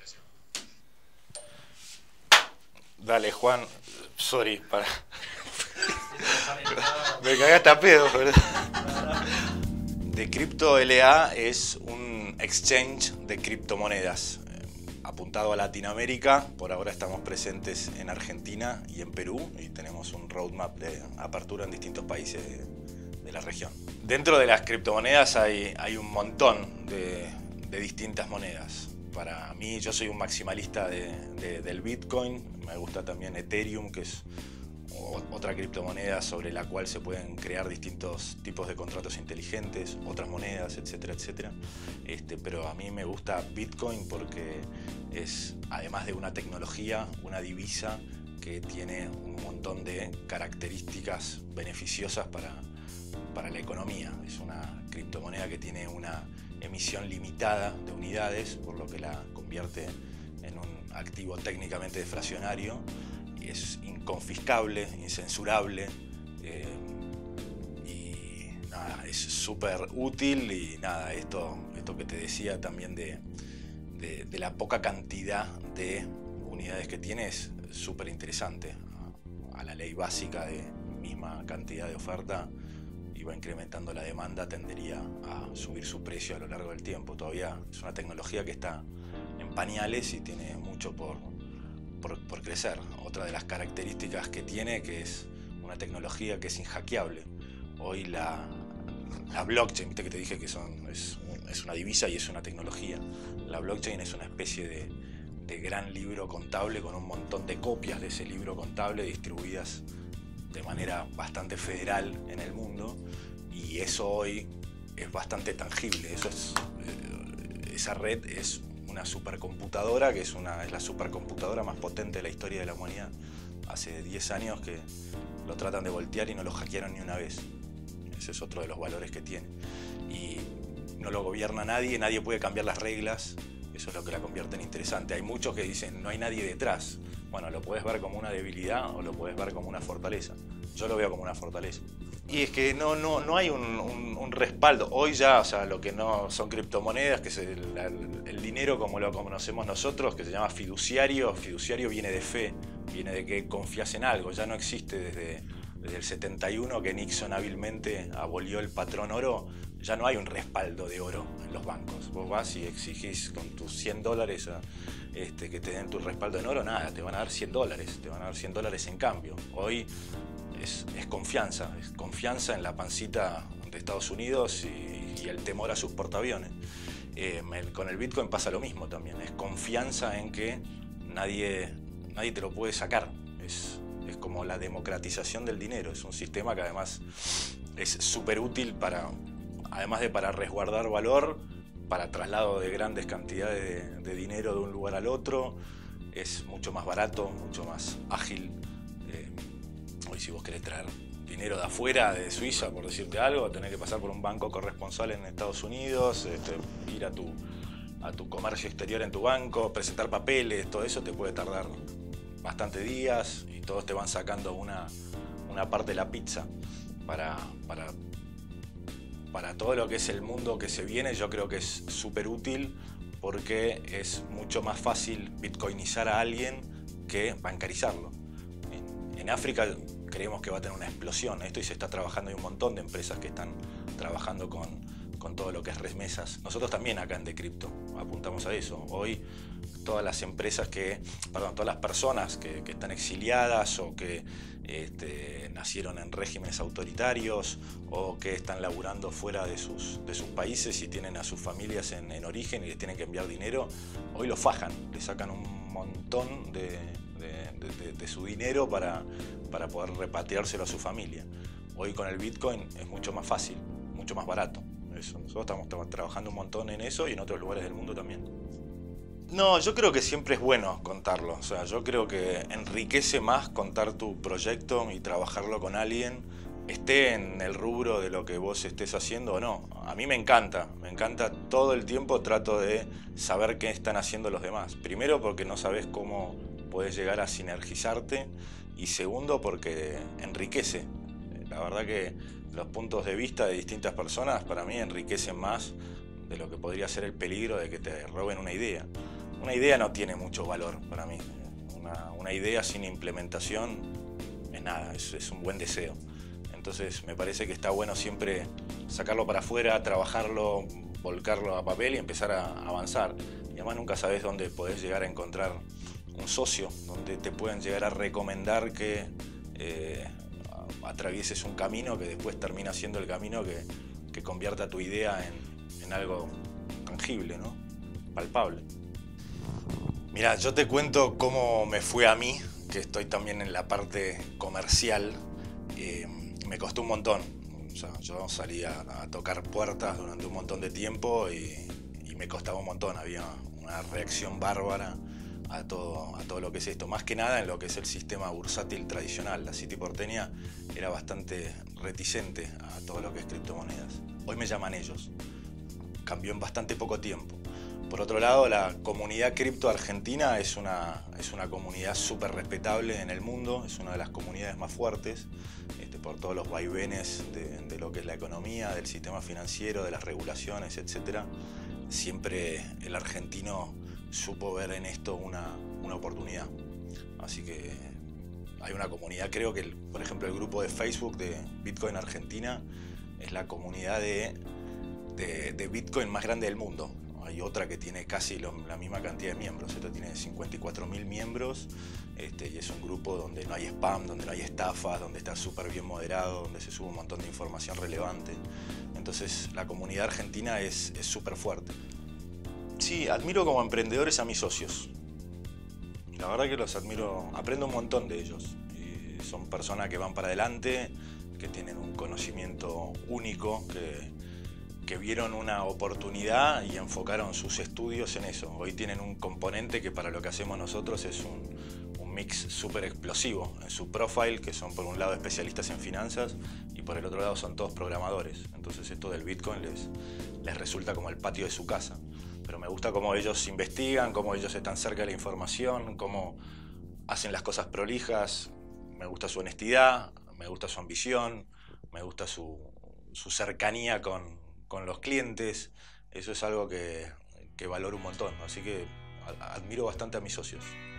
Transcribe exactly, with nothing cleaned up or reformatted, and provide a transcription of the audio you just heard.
Dale, Juan. Sorry, para. Me cagaste a pedo, ¿verdad? Decrypto L A es un exchange de criptomonedas eh, apuntado a Latinoamérica. Por ahora estamos presentes en Argentina y en Perú y tenemos un roadmap de apertura en distintos países de, de la región. Dentro de las criptomonedas hay, hay un montón de, de distintas monedas. Para mí, yo soy un maximalista de, de, del Bitcoin. Me gusta también Ethereum, que es otra criptomoneda sobre la cual se pueden crear distintos tipos de contratos inteligentes, otras monedas, etcétera, etcétera. Este, pero a mí me gusta Bitcoin porque es, además de una tecnología, una divisa que tiene un montón de características beneficiosas para, para la economía. Es una criptomoneda que tiene una emisión limitada de unidades, por lo que la convierte en un activo técnicamente deflacionario. Es inconfiscable, incensurable eh, y nada, es súper útil. Y nada, esto, esto que te decía también de, de, de la poca cantidad de unidades que tiene es súper interesante. A la ley básica de misma cantidad de oferta y va incrementando la demanda, tendería a subir su precio a lo largo del tiempo. Todavía es una tecnología que está en pañales y tiene mucho por Por, por crecer. Otra de las características que tiene, que es una tecnología que es inhackeable. Hoy la, la blockchain, viste que te dije que son, es, es una divisa y es una tecnología. La blockchain es una especie de, de gran libro contable con un montón de copias de ese libro contable distribuidas de manera bastante federal en el mundo, y eso hoy es bastante tangible. Eso es, esa red es una supercomputadora, que es, una, es la supercomputadora más potente de la historia de la humanidad. Hace diez años que lo tratan de voltear y no lo hackearon ni una vez. Ese es otro de los valores que tiene. Y no lo gobierna nadie, nadie puede cambiar las reglas. Eso es lo que la convierte en interesante. Hay muchos que dicen, no hay nadie detrás. Bueno, lo puedes ver como una debilidad o lo puedes ver como una fortaleza. Yo lo veo como una fortaleza. Y es que no, no, no hay un, un, un respaldo. Hoy ya, o sea, lo que no son criptomonedas, que es el, el, el dinero como lo conocemos nosotros, que se llama fiduciario. Fiduciario viene de fe, viene de que confías en algo. Ya no existe desde, desde el setenta y uno, que Nixon hábilmente abolió el patrón oro. Ya no hay un respaldo de oro en los bancos. Vos vas y exigís con tus cien dólares a, este, que te den tu respaldo en oro, nada, te van a dar cien dólares, te van a dar cien dólares en cambio. Hoy es, es confianza, es confianza en la pancita de Estados Unidos y, y el temor a sus portaaviones. Eh, el, con el Bitcoin pasa lo mismo también, es confianza en que nadie, nadie te lo puede sacar. Es, es como la democratización del dinero, es un sistema que además es súper útil para... además de para resguardar valor, para traslado de grandes cantidades de, de dinero de un lugar al otro. Es mucho más barato, mucho más ágil. Eh, hoy si vos querés traer dinero de afuera, de Suiza, por decirte algo, tenés que pasar por un banco corresponsal en Estados Unidos, este, ir a tu, a tu comercio exterior en tu banco, presentar papeles, todo eso te puede tardar bastantes días y todos te van sacando una, una parte de la pizza para... para Para todo lo que es el mundo que se viene, yo creo que es súper útil porque es mucho más fácil bitcoinizar a alguien que bancarizarlo. En, en África creemos que va a tener una explosión esto y se está trabajando, hay un montón de empresas que están trabajando con, con todo lo que es remesas. Nosotros también acá en Decrypto apuntamos a eso. Hoy todas las empresas que, perdón, todas las personas que, que están exiliadas o que este, nacieron en regímenes autoritarios o que están laburando fuera de sus, de sus países y tienen a sus familias en, en origen y les tienen que enviar dinero, hoy lo fajan, le sacan un montón de, de, de, de su dinero para, para poder repatriárselo a su familia. Hoy con el Bitcoin es mucho más fácil, mucho más barato. Eso. Nosotros estamos trabajando un montón en eso y en otros lugares del mundo también. No, yo creo que siempre es bueno contarlo. O sea, yo creo que enriquece más contar tu proyecto y trabajarlo con alguien, esté en el rubro de lo que vos estés haciendo o no. A mí me encanta, me encanta todo el tiempo, trato de saber qué están haciendo los demás. Primero porque no sabes cómo puedes llegar a sinergizarte y segundo porque enriquece. La verdad que los puntos de vista de distintas personas para mí enriquecen más de lo que podría ser el peligro de que te roben una idea. una idea no tiene mucho valor para mí. Una, una idea sin implementación es nada, es, es un buen deseo. Entonces me parece que está bueno siempre sacarlo para afuera, trabajarlo, volcarlo a papel y empezar a avanzar. Y además nunca sabes dónde podés llegar a encontrar un socio, donde te pueden llegar a recomendar que eh, atravieses un camino que después termina siendo el camino que, que convierta tu idea en, en algo tangible, ¿no? Palpable. Mira, yo te cuento cómo me fue a mí, que estoy también en la parte comercial. Eh, me costó un montón. O sea, yo salía a tocar puertas durante un montón de tiempo y, y me costaba un montón. Había una reacción bárbara a todo, a todo lo que es esto. Más que nada en lo que es el sistema bursátil tradicional. La City porteña era bastante reticente a todo lo que es criptomonedas. Hoy me llaman ellos. Cambió en bastante poco tiempo. Por otro lado, la comunidad cripto argentina es una, es una comunidad súper respetable en el mundo, es una de las comunidades más fuertes, este, por todos los vaivenes de, de lo que es la economía, del sistema financiero, de las regulaciones, etcétera. Siempre el argentino supo ver en esto una, una oportunidad. Así que hay una comunidad, creo que, el, por ejemplo, el grupo de Facebook de Bitcoin Argentina es la comunidad de, de, de Bitcoin más grande del mundo. Hay otra que tiene casi lo, la misma cantidad de miembros. Esta tiene cincuenta y cuatro mil miembros este, y es un grupo donde no hay spam, donde no hay estafas, donde está súper bien moderado, donde se sube un montón de información relevante. Entonces la comunidad argentina es súper fuerte. Sí, admiro como emprendedores a mis socios. La verdad que los admiro, aprendo un montón de ellos. Y son personas que van para adelante, que tienen un conocimiento único, que... que vieron una oportunidad y enfocaron sus estudios en eso. Hoy tienen un componente que para lo que hacemos nosotros es un, un mix súper explosivo. En su profile, que son por un lado especialistas en finanzas y por el otro lado son todos programadores. Entonces esto del Bitcoin les, les resulta como el patio de su casa. Pero me gusta cómo ellos investigan, cómo ellos están cerca de la información, cómo hacen las cosas prolijas. Me gusta su honestidad, me gusta su ambición, me gusta su, su cercanía con con los clientes. Eso es algo que, que valoro un montón, así que admiro bastante a mis socios.